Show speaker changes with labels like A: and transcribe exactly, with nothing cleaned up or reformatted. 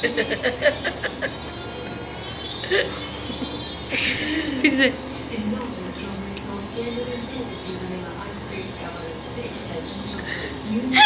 A: Firuze.
B: Indulgent strawberry sauce blended in velvety vanilla ice cream covered thick edge and chocolate.